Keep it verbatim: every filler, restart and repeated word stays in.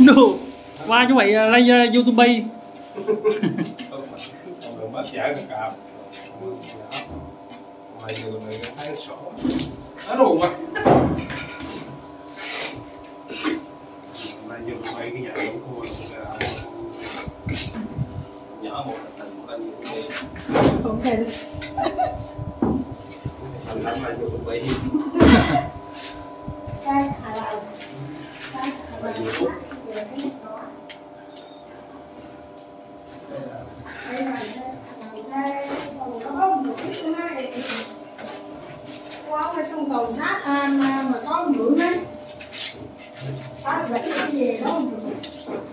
Đồ qua như vậy lấy uh, YouTube. Không bác giả được cả. Ngoài người này thấy sổ. Nó luôn mà. Mà dùng mấy cái nhà giống cua là nhỏ một thành một anh như không thể được. Thành lắm mà dùng vậy. Sai hả lại. Sai hả lại. Đây là xe còn nó có một cái thứ này có cái sông tàu sát à, mà, mà có một đấy. Có vậy cái gì đó không được.